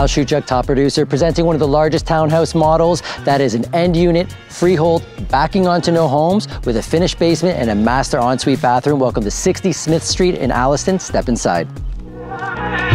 Shujak, top producer, presenting one of the largest townhouse models that is an end unit, freehold, backing onto no homes with a finished basement and a master ensuite bathroom. Welcome to 60 Smith Street in Alliston. Step inside.